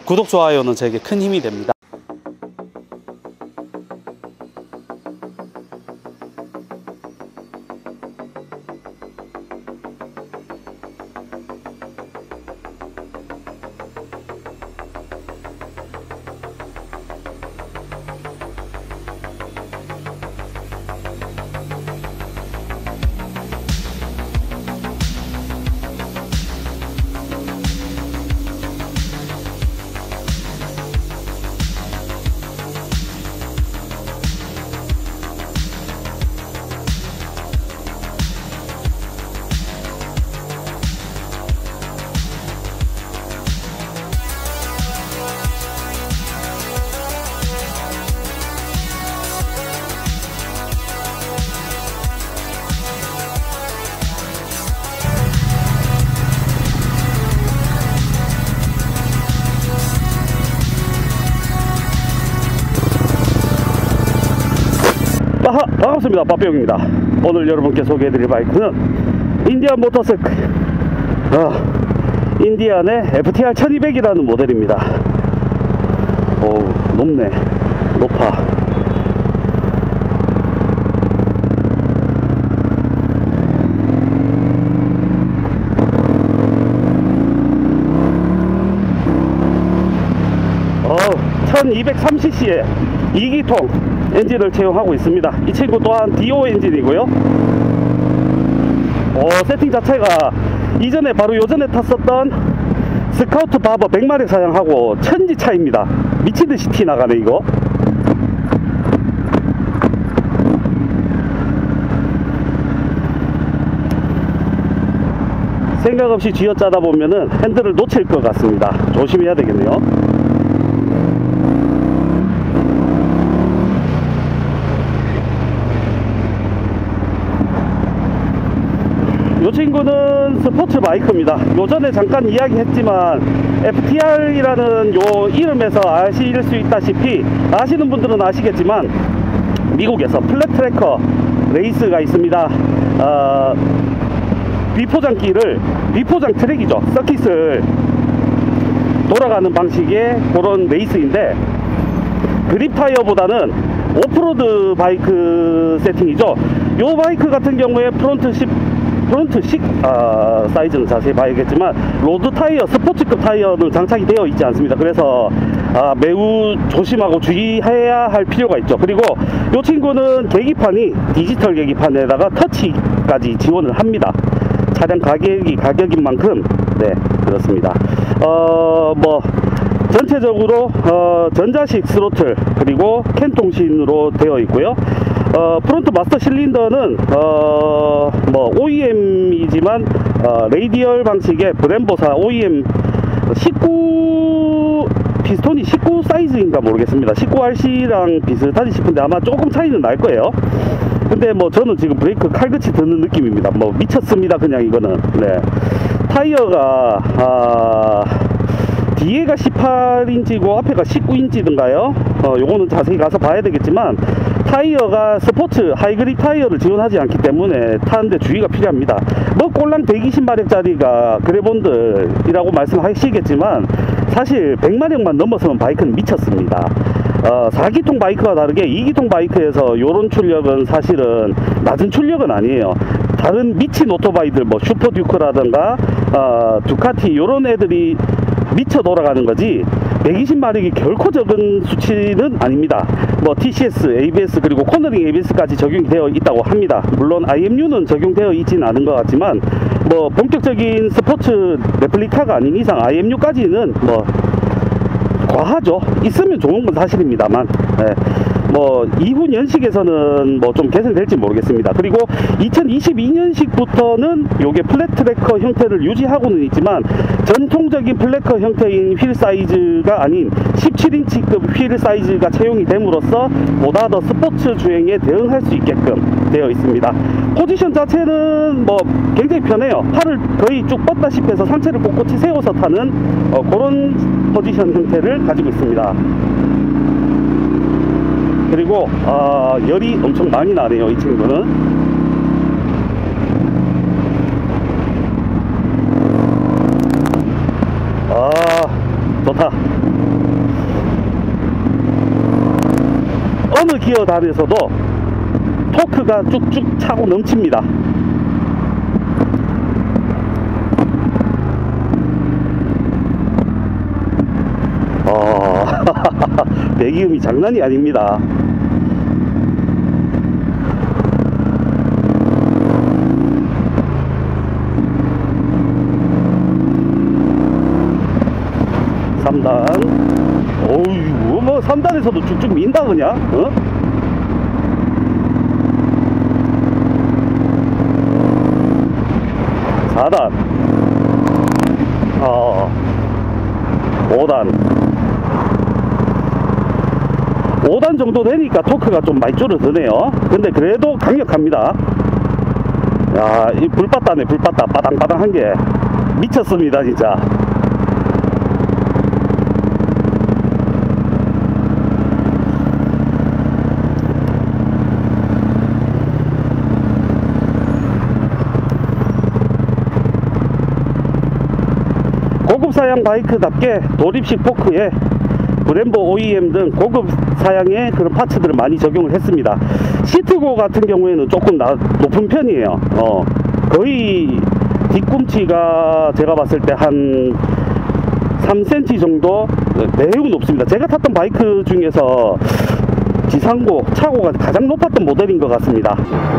구독, 좋아요는 제게 큰 힘이 됩니다. 반갑습니다. 빠삐용입니다. 오늘 여러분께 소개해드릴 바이크는 인디안 모터스크 인디안의 FTR 1200이라는 모델입니다. 오, 높네. 높아. 어, 1230cc의 2기통 엔진을 채용하고 있습니다. 이 친구 또한 DO 엔진이고요. 세팅 자체가 이전에 바로 요전에 탔었던 스카우트 바버 100마력 사양하고 천지 차이입니다. 미친듯이 티 나가네 이거. 생각 없이 쥐어짜다 보면은 핸들을 놓칠 것 같습니다. 조심해야 되겠네요. 이 친구는 스포츠 바이크입니다. 요전에 잠깐 이야기했지만 FTR이라는 요 이름에서 아실 수 있다시피, 아시는 분들은 아시겠지만 미국에서 플랫 트래커 레이스가 있습니다. 비포장 트랙이죠. 서킷을 돌아가는 방식의 그런 레이스인데, 그립 타이어보다는 오프로드 바이크 세팅이죠. 요 바이크 같은 경우에 프론트식 사이즈는 자세히 봐야겠지만 로드 타이어, 스포츠급 타이어는 장착이 되어 있지 않습니다. 그래서 매우 조심하고 주의해야 할 필요가 있죠. 그리고 이 친구는 계기판이 디지털 계기판에다가 터치까지 지원을 합니다. 차량 가격인 만큼 네, 그렇습니다. 전체적으로 전자식 스로틀 그리고 캔 통신으로 되어 있고요. 프론트 마스터 실린더는 OEM이지만 레이디얼 방식의 브렘보사 OEM 19 피스톤이 19 사이즈인가 모르겠습니다. 19RC랑 비슷하지 싶은데 아마 조금 차이는 날 거예요. 근데 저는 지금 브레이크 칼같이 드는 느낌입니다. 미쳤습니다. 그냥 이거는. 네. 타이어가 뒤에가 18인치고 앞에가 19인치든가요. 요거는 자세히 가서 봐야 되겠지만 타이어가 스포츠 하이그립 타이어를 지원하지 않기 때문에 타는데 주의가 필요합니다. 꼴랑 120마력짜리가 그래본들이라고 말씀하시겠지만 사실 100마력만 넘어서면 바이크는 미쳤습니다. 4기통 바이크와 다르게 2기통 바이크에서 요런 출력은 사실은 낮은 출력은 아니에요. 다른 미친 오토바이들 슈퍼듀크라든가 두카티 요런 애들이 미쳐 돌아가는 거지 120마력이 결코 적은 수치는 아닙니다. TCS, ABS 그리고 코너링 ABS까지 적용이 되어 있다고 합니다. 물론 IMU는 적용되어 있지는 않은 것 같지만 본격적인 스포츠 레플리카가 아닌 이상 IMU까지는 과하죠. 있으면 좋은 건 사실입니다만 네. 이후 연식에서는 좀 개선될지 모르겠습니다. 그리고 2022년식부터는 요게 플랫 트래커 형태를 유지하고는 있지만 전통적인 플래커 형태인 휠 사이즈가 아닌 17인치급 휠 사이즈가 채용이 됨으로써 보다 더 스포츠 주행에 대응할 수 있게끔 되어 있습니다. 포지션 자체는 굉장히 편해요. 팔을 거의 쭉 뻗다시피 해서 상체를 꼿꼿이 세워서 타는 그런 포지션 형태를 가지고 있습니다. 그리고 열이 엄청 많이 나네요. 이 친구는 좋다. 어느 기어단에서도 토크가 쭉쭉 차고 넘칩니다. 배기음이 장난이 아닙니다. 어휴, 뭐 3단에서도 쭉쭉 민다 그냥. 어? (4단) 5단 정도 되니까 토크가 좀 많이 줄어드네요. 근데 그래도 강력합니다. 야, 이 불바다네. 불바다 바당바당 한게 미쳤습니다 진짜. 고급 사양 바이크답게 도립식 포크에 브렘보 OEM 등 고급 사양의 그런 파츠들을 많이 적용을 했습니다. 시트고 같은 경우에는 조금 높은 편이에요. 거의 뒤꿈치가 제가 봤을 때 한 3cm 정도 매우 높습니다. 제가 탔던 바이크 중에서 지상고, 차고가 가장 높았던 모델인 것 같습니다.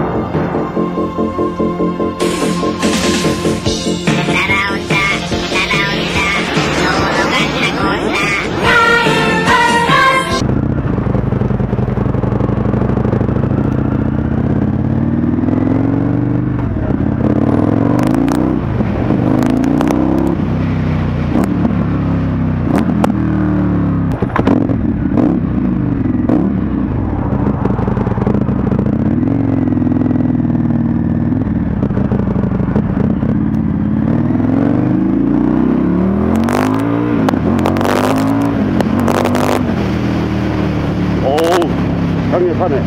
강력하네.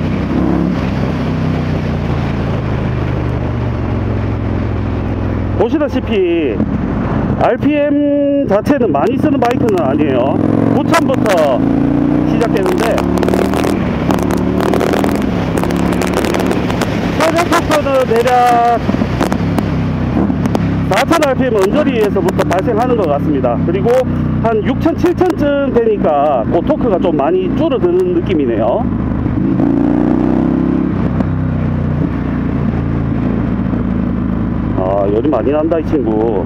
보시다시피 RPM 자체는 많이 쓰는 바이크는 아니에요. 9,000부터 시작되는데 최저속도는 대략 4,000rpm 언저리에서부터 발생하는 것 같습니다. 그리고 한 6,000, 7,000쯤 되니까 그 토크가 좀 많이 줄어드는 느낌이네요. 열이 많이 난다 이 친구.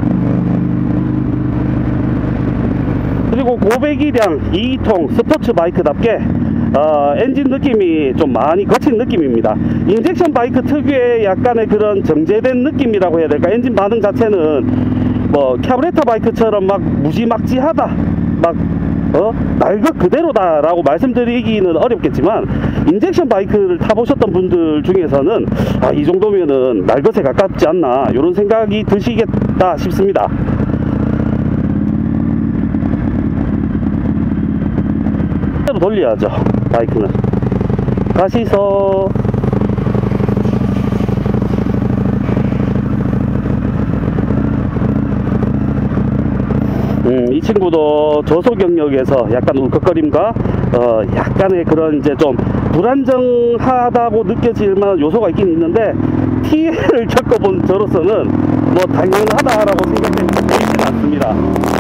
그리고 고배기량 2통 스포츠 바이크답게 엔진 느낌이 좀 많이 거친 느낌입니다. 인젝션 바이크 특유의 약간의 그런 정제된 느낌이라고 해야 될까. 엔진 반응 자체는 뭐 캐브레터 바이크처럼 막 무지막지하다, 막 날 것 그대로다 라고 말씀드리기는 어렵겠지만, 인젝션 바이크를 타보셨던 분들 중에서는 이 정도면은 날 것에 가깝지 않나 이런 생각이 드시겠다 싶습니다. 돌려야죠 바이크는. 가시서 이 친구도 저속 영역에서 약간 울컥거림과 약간의 그런 이제 좀 불안정하다고 느껴질 만한 요소가 있긴 있는데, TL을 겪어본 저로서는 뭐 당연하다라고 생각되지 보이진 않습니다.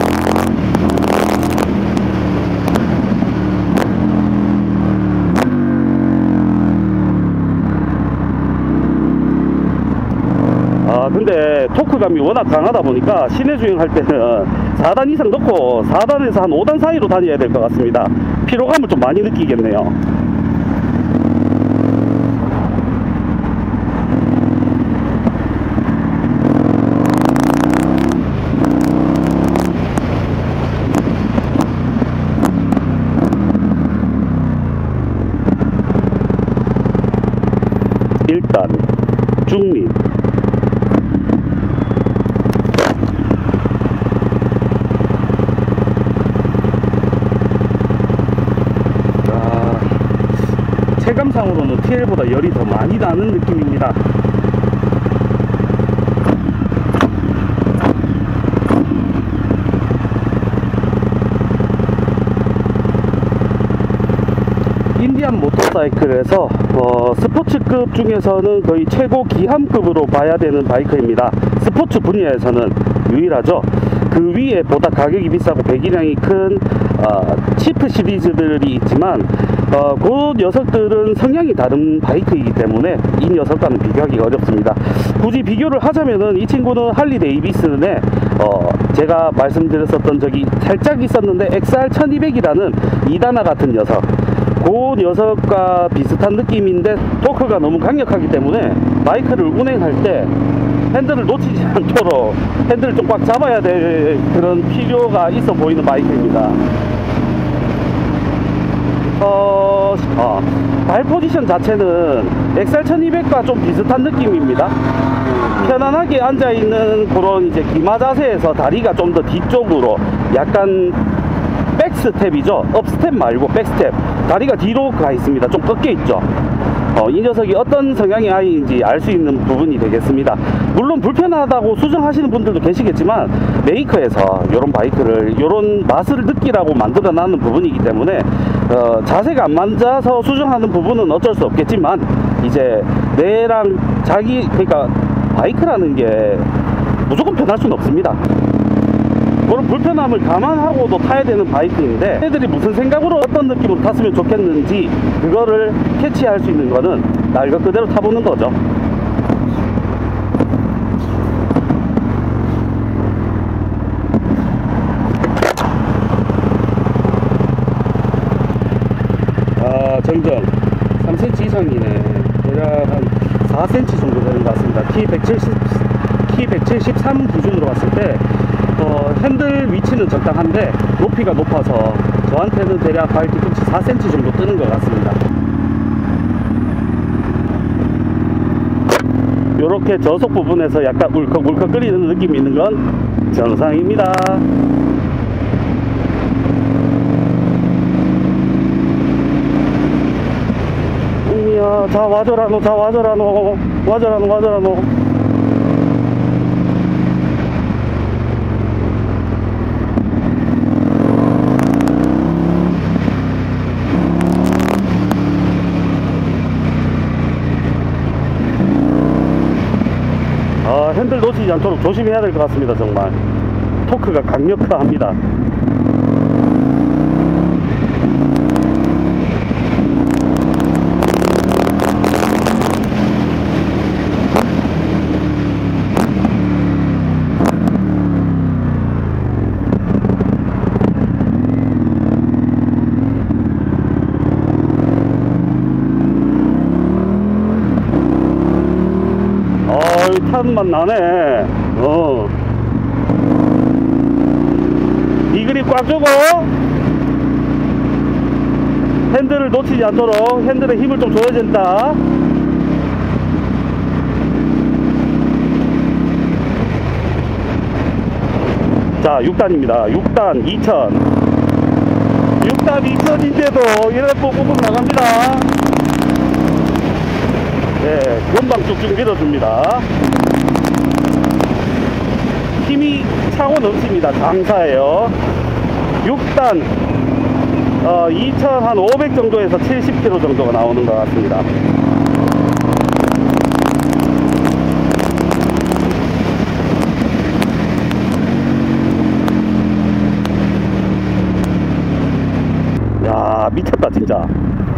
근데 토크감이 워낙 강하다 보니까 시내 주행할 때는 4단 이상 넣고 4단에서 한 5단 사이로 다녀야 될 것 같습니다. 피로감을 좀 많이 느끼겠네요. 일단 중립, 체감상으로는 TL보다 열이 더 많이 나는 느낌입니다. 인디안 모터 모터사이클에서 스포츠급 중에서는 거의 최고 기함급으로 봐야 되는 바이크입니다. 스포츠 분야에서는 유일하죠. 그 위에 보다 가격이 비싸고 배기량이 큰 치프 시리즈들이 있지만 그 녀석들은 성향이 다른 바이크이기 때문에 이 녀석과는 비교하기가 어렵습니다. 굳이 비교를 하자면은 이 친구는 할리 데이비슨의 제가 말씀드렸었던 적이 살짝 있었는데 XR1200이라는 2단화 같은 녀석, 그 녀석과 비슷한 느낌인데 토크가 너무 강력하기 때문에 바이크를 운행할 때 핸들을 놓치지 않도록 핸들을 좀 꽉 잡아야 될 그런 필요가 있어 보이는 바이크입니다. 발 포지션 자체는 XR1200과 좀 비슷한 느낌입니다. 편안하게 앉아있는 그런 이제 기마 자세에서 다리가 좀 더 뒤쪽으로 약간 백스텝이죠. 업스텝 말고 백스텝. 다리가 뒤로 가 있습니다. 좀 꺾여 있죠. 이 녀석이 어떤 성향의 아이인지 알 수 있는 부분이 되겠습니다. 물론 불편하다고 수정하시는 분들도 계시겠지만 메이커에서 이런 바이크를 이런 맛을 느끼라고 만들어 놨는 부분이기 때문에 자세가 안 맞아서 수정하는 부분은 어쩔 수 없겠지만 이제 내랑 자기, 그러니까 바이크라는 게 무조건 편할 수는 없습니다. 그런 불편함을 감안하고도 타야 되는 바이크인데 애들이 무슨 생각으로 어떤 느낌으로 탔으면 좋겠는지 그거를 캐치할 수 있는 거는 날 것 그대로 타보는 거죠. 정정 3cm 이상이네. 대략 한 4cm 정도 되는 것 같습니다. 키 173 기준으로 봤을 때 핸들 위치는 적당한데 높이가 높아서 저한테는 대략 발 뒤꿈치 4cm 정도 뜨는 것 같습니다. 이렇게 저속 부분에서 약간 울컥울컥 끓이는 느낌이 있는 건 정상입니다. 이야, 자 와줘라 너, 자 와줘라 너, 와줘라 너, 와줘라 너. 핸들 놓치지 않도록 조심해야 될 것 같습니다. 정말 토크가 강력합니다. 타는 맛 나네. 이 그립 꽉 주고 핸들을 놓치지 않도록 핸들에 힘을 좀 줘야 된다. 자 6단입니다 6단 2000. 6단 2000인데도 이런 뽕뽕뽕 나갑니다. 네, 금방 쭉쭉 밀어줍니다. 힘이 차고 넘칩니다. 강사예요. 6단 2500 정도에서 70km 정도가 나오는 것 같습니다. 야, 미쳤다 진짜.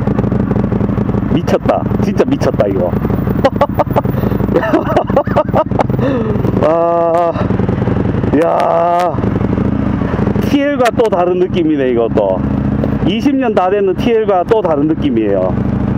미쳤다 진짜 미쳤다 이거. 야, TL과 또 다른 느낌이네. 이것도 20년 다 됐는 TL과 또 다른 느낌이에요.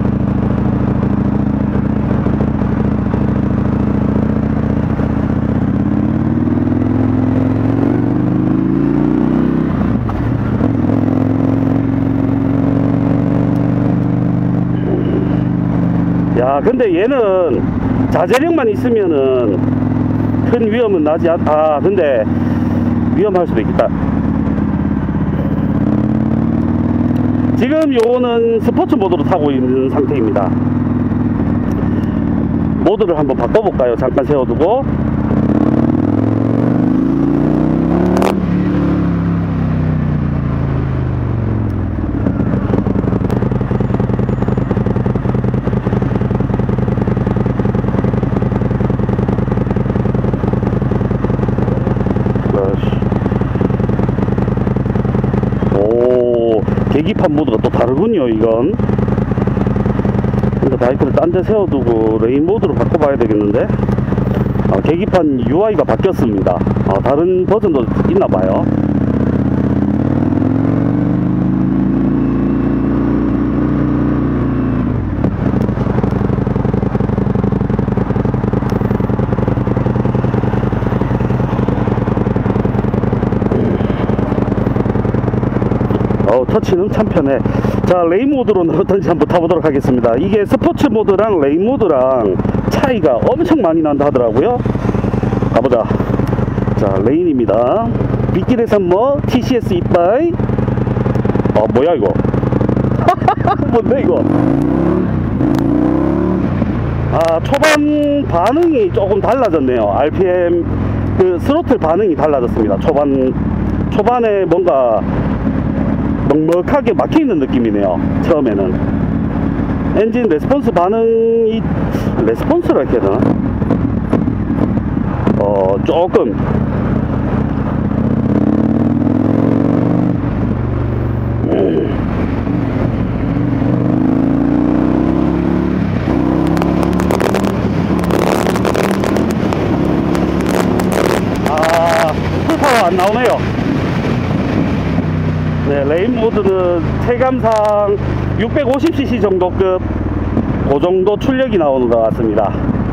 야, 근데 얘는 자제력만 있으면은 큰 위험은 나지 근데 위험할 수도 있겠다. 지금 요거는 스포츠 모드로 타고 있는 상태입니다. 모드를 한번 바꿔볼까요? 잠깐 세워두고. 계기판 모드가 또 다르군요. 이건 근데 바이크를 딴 데 세워두고 레인 모드로 바꿔봐야 되겠는데. 계기판 UI가 바뀌었습니다. 다른 버전도 있나봐요. 터치는 참 편해. 자, 레인 모드로는 어떤지 한번 타보도록 하겠습니다. 이게 스포츠 모드랑 레인 모드랑 차이가 엄청 많이 난다 하더라고요. 가보자. 자, 레인입니다. 빗길에선 뭐 TCS 이빠이. 뭐야 이거. 뭔데 이거. 초반 반응이 조금 달라졌네요. RPM 그 스로틀 반응이 달라졌습니다. 초반에 뭔가 넉넉하게 막혀있는 느낌이네요. 처음에는 엔진 레스폰스 반응이 레스폰스라 해야 되나? 조금 풀파워 안 나오네요. 네, 레인 모드는 체감상 650cc 정도급 그 정도 출력이 나오는 것 같습니다.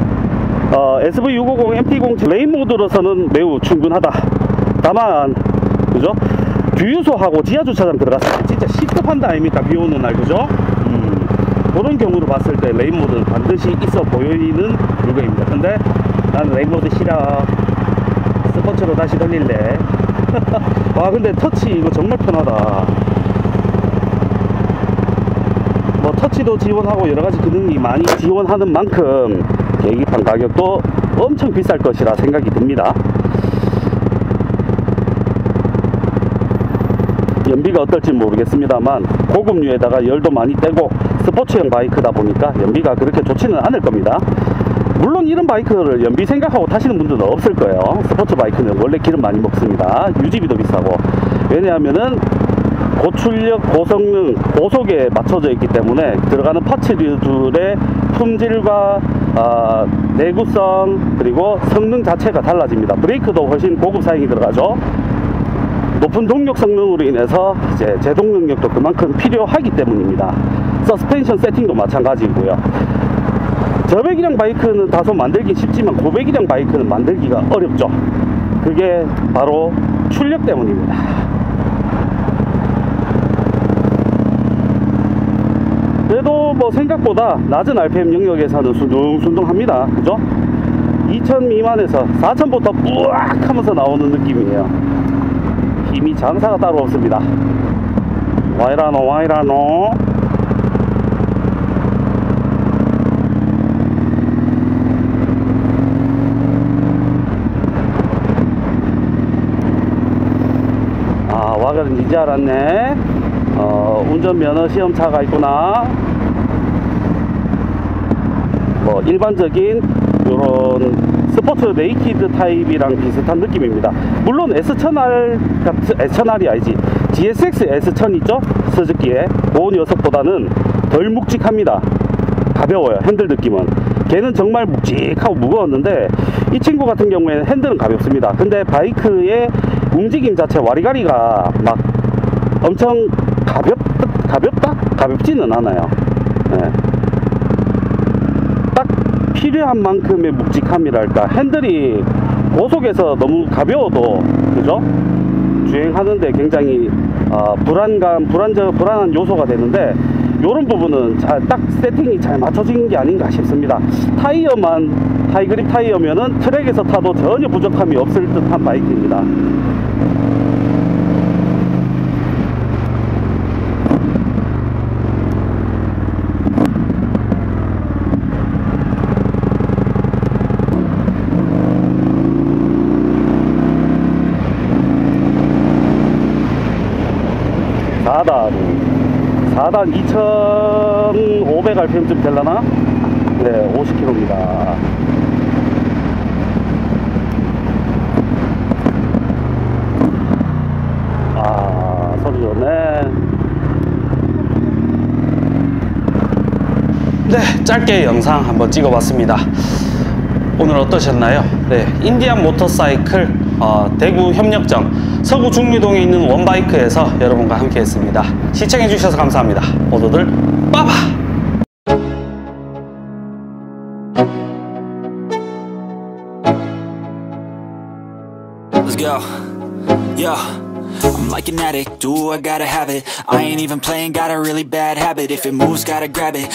SV650 MT07 레인 모드로서는 매우 충분하다. 다만 그죠? 주유소하고 지하주차장 들어갔을 때 진짜 시급한다 아닙니까? 비 오는 날 그죠? 그런 경우로 봤을 때 레인 모드는 반드시 있어 보이는 물건입니다. 근데 나는 레인 모드 싫어. 스포츠로 다시 돌릴래. 와, 근데 터치 이거 정말 편하다. 뭐 터치도 지원하고 여러가지 기능이 많이 지원하는 만큼 계기판 가격도 엄청 비쌀 것이라 생각이 듭니다. 연비가 어떨지 모르겠습니다만 고급류에다가 열도 많이 떼고 스포츠형 바이크다 보니까 연비가 그렇게 좋지는 않을 겁니다. 물론 이런 바이크를 연비 생각하고 타시는 분들은 없을 거예요. 스포츠 바이크는 원래 기름 많이 먹습니다. 유지비도 비싸고. 왜냐하면은 고출력, 고성능, 고속에 맞춰져 있기 때문에 들어가는 파츠들의 품질과 내구성 그리고 성능 자체가 달라집니다. 브레이크도 훨씬 고급 사양이 들어가죠. 높은 동력 성능으로 인해서 이제 제동 능력도 그만큼 필요하기 때문입니다. 서스펜션 세팅도 마찬가지고요. 저배기량 바이크는 다소 만들기 쉽지만 고배기량 바이크는 만들기가 어렵죠. 그게 바로 출력 때문입니다. 그래도 뭐 생각보다 낮은 RPM 영역에서는 순둥순둥합니다. 그죠? 2000 미만에서 4000부터 뿌악 하면서 나오는 느낌이에요. 힘이 장사가 따로 없습니다. 와이라노 와이라노. 와가는 이제 알았네. 운전면허 시험차가 있구나. 뭐 일반적인 요런 스포츠 네이키드 타입이랑 비슷한 느낌입니다. 물론 S1000R 같은, S1000R이 아니지, GSX S1000 있죠? 스즈키에 그 녀석보다는 덜 묵직합니다. 가벼워요. 핸들 느낌은. 걔는 정말 묵직하고 무거웠는데 이 친구 같은 경우에는 핸들은 가볍습니다. 근데 바이크의 움직임 자체 와리가리가 막 엄청 가볍다? 가볍지는 않아요. 네. 딱 필요한 만큼의 묵직함이랄까. 핸들이 고속에서 너무 가벼워도 그죠? 주행하는데 굉장히 불안한 요소가 되는데 요런 부분은 딱 세팅이 잘 맞춰진 게 아닌가 싶습니다. 타이어만 하이그립 타이어면은 트랙에서 타도 전혀 부족함이 없을 듯한 바이크입니다.4단 2500rpm쯤 되려나? 네, 50km입니다. 소리 좋네. 네, 짧게 영상 한번 찍어봤습니다. 오늘 어떠셨나요? 네, 인디안 모터사이클 대구 협력점 서구 중리동에 있는 원바이크에서 여러분과 함께 했습니다. 시청해주셔서 감사합니다. 모두들 빠바! Let's go. Yeah. I'm like an addict, do I gotta have it. I ain't even playing, got a really bad habit. If it moves, gotta grab it.